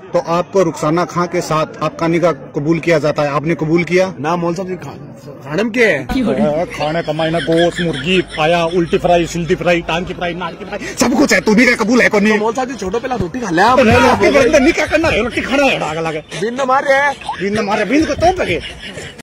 तो आपको रुखसाना खां के साथ आपका निकाह कबूल किया जाता है, आपने कबूल किया ना मौल साहब खाने में क्या है? खाने कमाई ना गोश्त मुर्गी पाया उल्टी फ्राई सिल्टी फ्राई टांग की फ्राई नाक की फ्राई सब कुछ है। तू निकाह कबूल है को नहीं? मौल साहब छोटो पहला रोटी खा लिया निकाह करना है रोटी खाना है। बिन मारे बिन को तो लगे